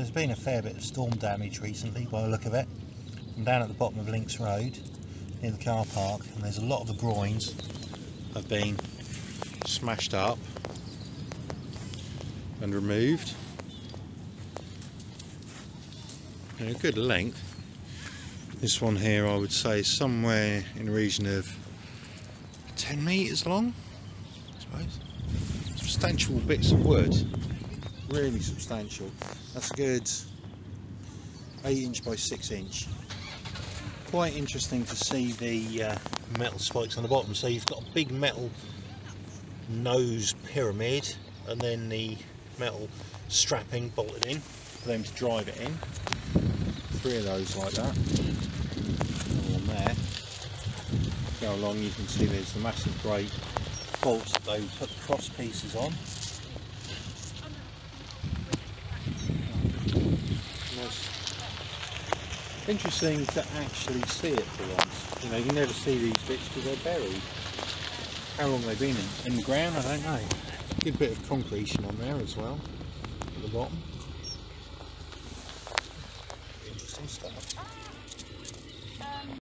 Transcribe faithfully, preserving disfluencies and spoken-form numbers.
there's been a fair bit of storm damage recently by the look of it. I'm down at the bottom of Links Road near the car park, and there's a lot of the groins have been smashed up and removed. And a good length. This one here I would say is somewhere in the region of ten metres long, I suppose. Substantial bits of wood, really substantial. That's a good eight inch by six inch. Quite interesting to see the uh, metal spikes on the bottom. So you've got a big metal nose pyramid and then the metal strapping bolted in for them to drive it in. Three of those like that. One there. Go along, you can see there's the massive great bolts that they put the cross pieces on. Nice. Interesting to actually see it for once. You know, you never see these bits because they're buried. How long they've been in, in the ground, I don't know. Good bit of concretion on there as well at the bottom. Interesting stuff.